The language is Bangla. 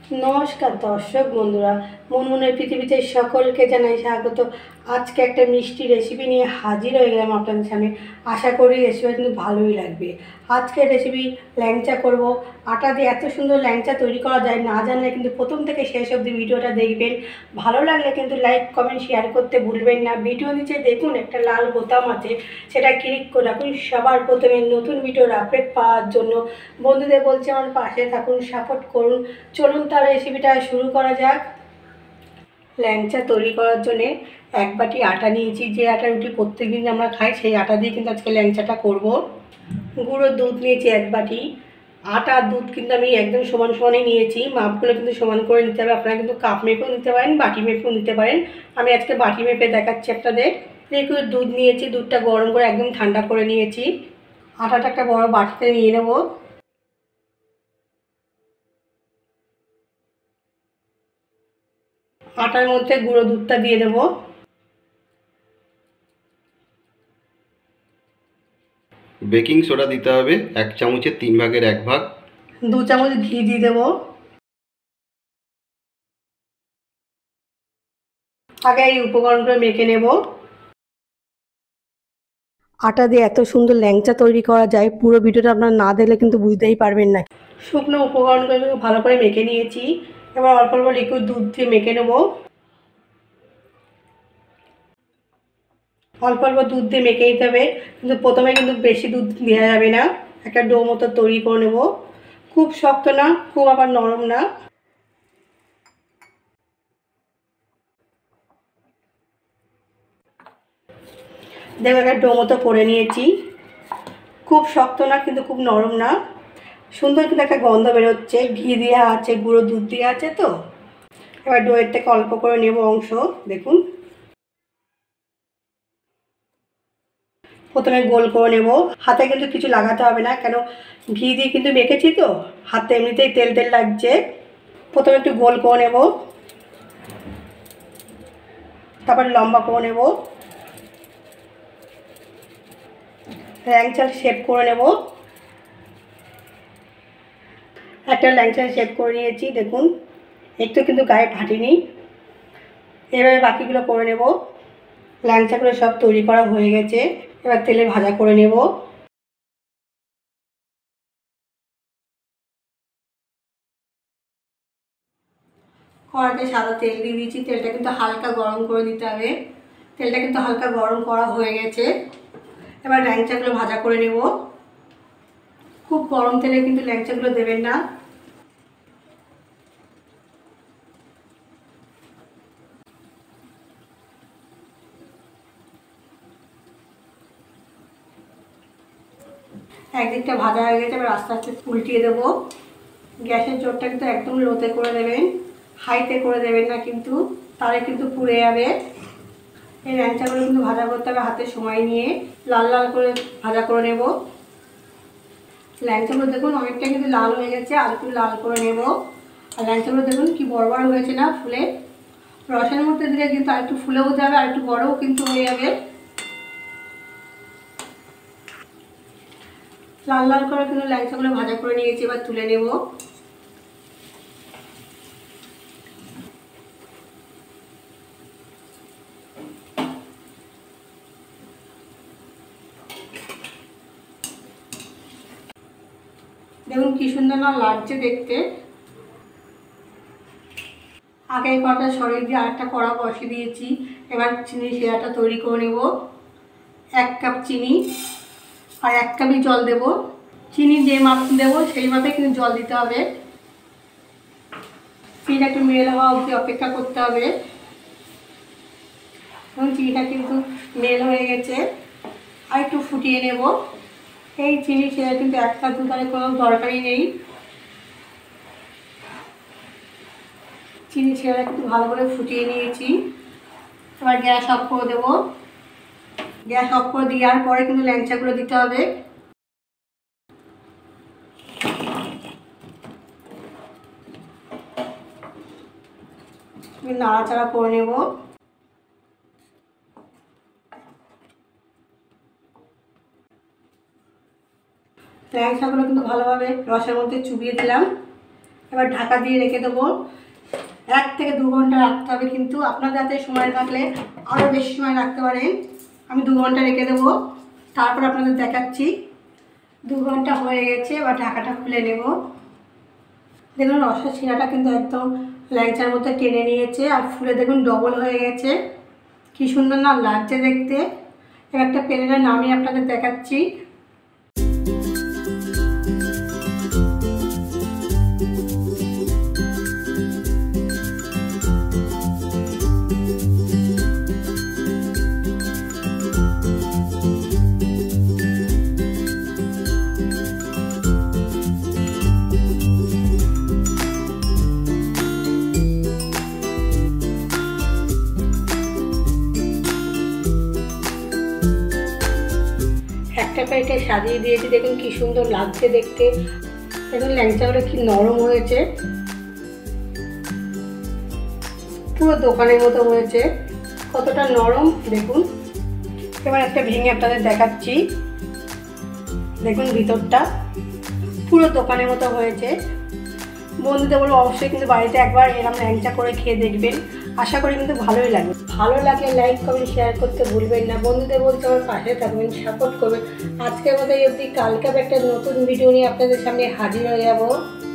নমস্কার দর্শক বন্ধুরা, মুনমুনের পৃথিবীতে সকলকে জানাই স্বাগত। আজকে একটা মিষ্টি রেসিপি নিয়ে হাজির হয়ে গেলাম আপনাদের সামনে। আশা করি রেসিপি কিন্তু ভালোই লাগবে। আজকের রেসিপি ল্যাংচা করব। আটা দিয়ে এত সুন্দর ল্যাংচা তৈরি করা যায় না জানলে কিন্তু প্রথম থেকে শেষ অবধি ভিডিওটা দেখবেন। ভালো লাগলে কিন্তু লাইক কমেন্ট শেয়ার করতে ভুলবেন না। ভিডিও নিচে দেখুন একটা লাল বোতাম আছে, সেটা ক্লিক করে রাখুন সবার প্রথমে নতুন ভিডিওর আপডেট পাওয়ার জন্য। বন্ধুদের বলছি আমার পাশে থাকুন, সাপোর্ট করুন। চলুন তার রেসিপিটা শুরু করা যাক। ল্যাংচা তৈরি করার জন্যে এক বাটি আটা নিয়েছি। যে আটা রুটি প্রত্যেকদিন আমরা খাই সেই আটা দিয়ে কিন্তু আজকে ল্যাংচাটা করব। গুঁড়ো দুধ নিয়েছি এক বাটি। আটা আর দুধ কিন্তু আমি একদম সমান সমানই নিয়েছি। মাপগুলো কিন্তু সমান করে নিতে হবে। আপনারা কিন্তু কাপ মেপেও নিতে পারেন, বাটি মেপেও নিতে পারেন। আমি আজকে বাটি মেপে দেখাচ্ছি আপনাদের। একটু দুধ নিয়েছি, দুধটা গরম করে একদম ঠান্ডা করে নিয়েছি। আটাটা একটা বড় বাটিতে নিয়ে নেব। আটার মধ্যে গুঁড়ো দুধটা দিয়ে দেবো। বেকিং সোডা দিতে হবে 1 চামচের 3 ভাগের 1 ভাগ। 2 চামচ ঘি দিয়ে দেবো। আগে এই উপকরণগুলো মেখে নেব। আটা দিয়ে এত সুন্দর ল্যাংচা তৈরি করা যায়, পুরো ভিডিওটা আপনারা না দেখলে কিন্তু বুঝতেই পারবেন না। শুকনো উপকরণগুলো ভালো করে মেখে নিয়েছি। এবার অল্প অল্প লিকুইড দুধ দিয়ে মেখে নেব। অল্প অল্প দুধ দিয়ে মেখে নিতে হবে, কিন্তু প্রথমে কিন্তু বেশি দুধ দেওয়া যাবে না। একটা ডো মতো তৈরি করে নেব। খুব শক্ত না, খুব আবার নরম না। দেখো একটা ডো মতো করে নিয়েছি। খুব শক্ত না কিন্তু খুব নরম না। সুন্দর কিন্তু একটা গন্ধ বেরোচ্ছে, ঘি দেওয়া আছে, গুঁড়ো দুধ দেওয়া আছে তো। এবার ডোয়ের থেকে অল্প করে নেব অংশ। দেখুন, প্রথমে গোল করে নেব। হাতে কিন্তু কিছু লাগাতে হবে না, কেন ঘি দিয়ে কিন্তু মেখেছি তো। হাতে এমনিতেই তেল তেল লাগছে। প্রথমে একটু গোল করে নেব, তারপর লম্বা করে নেব, ল্যাংচার শেপ করে নেব। একটা ল্যাংচার শেপ করে নিয়েছি দেখুন, একটু কিন্তু গায়ে ফাটিনি। এবারে বাকিগুলো করে নেব। ল্যাংচাগুলো সব তৈরি করা হয়ে গেছে। এবার তেলে ভাজা করে নেব। কড়াতে সাদা তেল দিয়ে দিয়েছি। তেলটা কিন্তু হালকা গরম করে দিতে হবে। তেলটা কিন্তু হালকা গরম করা হয়ে গেছে। এবার ল্যাংচাগুলো ভাজা করে নেব। খুব গরম তেলে কিন্তু ল্যাংচাগুলো দেবেন না। একদিকটা ভাজা হয়ে গেছে, এবার আস্তে আস্তে উল্টিয়ে দেবো। গ্যাসের জোরটা কিন্তু একদম লোতে করে দেবেন, হাইতে করে দেবেন না কিন্তু, তাহলে কিন্তু পুড়ে যাবে। এই ল্যাংচাগুলো কিন্তু ভাজা করতে হবে হাতে সময় নিয়ে। লাল লাল করে ভাজা করে নেব। ল্যাংচাগুলো দেখুন অনেকটা কিন্তু লাল হয়ে গেছে, আর একটু লাল করে নেব। আর ল্যাংচাগুলো দেখুন কি বড় বড় হয়েছে না ফুলে। রসের মধ্যে দিলে কিন্তু আর একটু ফুলেও যাবে, আর একটু বড়ও কিন্তু হয়ে যাবে। লাল লাল করে কিন্তু ল্যাংচাগুলো ভাজা করে নিয়েছি, এবার তুলে নেব। দেখুন কি সুন্দর না লাগছে দেখতে। আগে কড়াটা সরিয়ে দিয়ে আরেকটা কড়া বসিয়ে দিয়েছি। এবার চিনি শিরাটা তৈরি করে নেব। 1 কাপ চিনি আর 1 কাপই জল দেব। চিনি যে মাপ দেবো সেই মাপে কিন্তু জল দিতে হবে। চিনিটা একটু মেল হওয়া অবধি অপেক্ষা করতে হবে। এবং চিনিটা কিন্তু মেল হয়ে গেছে, আর একটু ফুটিয়ে নেব। এই চিনি শিরা কিন্তু 1 কাপ দুধের কোনো দরকারই নেই। চিনি শিরাটা কিন্তু ভালো করে ফুটিয়ে নিয়েছি। এবার গ্যাস অফ করে দেবো। গ্যাস অফ করে দেওয়ার পরে কিন্তু ল্যাংচাগুলো দিতে হবে। নাড়াচাড়া করে নেব। ল্যাংচাগুলো কিন্তু ভালোভাবে রসের মধ্যে চুবিয়ে দিলাম। এবার ঢাকা দিয়ে রেখে দেবো। 1 থেকে 2 ঘন্টা রাখতে হবে, কিন্তু আপনাদের হাতে সময় থাকলে আরও বেশি সময় রাখতে পারেন। আমি 2 ঘন্টা রেখে দেবো, তারপর আপনাদের দেখাচ্ছি। 2 ঘন্টা হয়ে গেছে, এবার ঢাকাটা খুলে নেব। দেখুন রসের শিরাটা কিন্তু একদম ল্যাংচার মতো টেনে নিয়েছে, আর ফুলে দেখুন ডবল হয়ে গেছে। কি সুন্দর না লাগছে দেখতে। এবার একটা প্লেটে নামিয়ে আপনাদের দেখাচ্ছি। একটা প্লেটে সাজিয়ে দিয়েছি, দেখুন কি সুন্দর লাগছে দেখতে। দেখুন ল্যাংচাগুলো কি নরম হয়েছে, পুরো দোকানের মতো হয়েছে, কতটা নরম দেখুন। এবার একটা ভেঙে আপনাদের দেখাচ্ছি। দেখুন ভিতরটা পুরো দোকানের মতো হয়েছে। বন্ধুদের বলবো অবশ্যই কিন্তু বাড়িতে একবার এরকম ল্যাংচা করে খেয়ে দেখবেন, আশা করি কিন্তু ভালোই লাগবে। ভালো লাগে লাইক কমেন্ট শেয়ার করতে ভুলবেন না। বন্ধুদের বলতে আমার পাশে থাকবেন, সাপোর্ট করবেন। আজকের মতো অবধি, কালকে একটা নতুন ভিডিও নিয়ে আপনাদের সামনে হাজির হয়ে যাব।